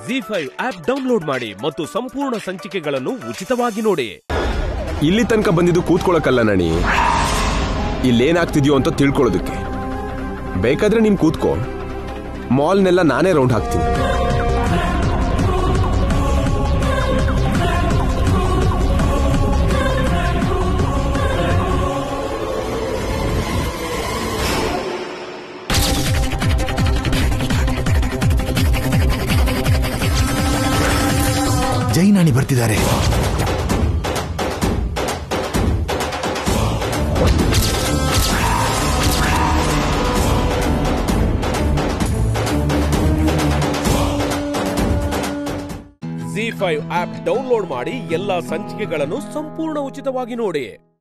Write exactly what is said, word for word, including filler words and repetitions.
G five app download ಮಾಡಿ ಮತ್ತು ಸಂಪೂರ್ಣ ಸಂಚಿಕೆಗಳನ್ನು ಉಚಿತವಾಗಿ ನೋಡಿ. ಇಲ್ಲಿ ತನಕ ಬಂದಿದ್ದು ಕೂತ್ಕೊಳ್ಳೋಕಲ್ಲ ನಣಿ, ಇಲ್ಲೇನಾಗ್ತಿದ್ಯೋ ಅಂತ ತಿಳ್ಕೊಳ್ಳೋದಕ್ಕೆ. ಬೇಕಾದ್ರೆ ನೀನ್ ಕೂತ್ಕೋ, ಮಾಲ್ನೆಲ್ಲ ನಾನೇ ರೌಂಡ್ ಹಾಕ್ತೀನಿ. ಜೈನಾಣಿ ಬರ್ತಿದ್ದಾರೆ. ಜಿ ಫೈವ್ ಆಪ್ ಡೌನ್ಲೋಡ್ ಮಾಡಿ ಎಲ್ಲಾ ಸಂಚಿಕೆಗಳನ್ನು ಸಂಪೂರ್ಣ ಉಚಿತವಾಗಿ ನೋಡಿ.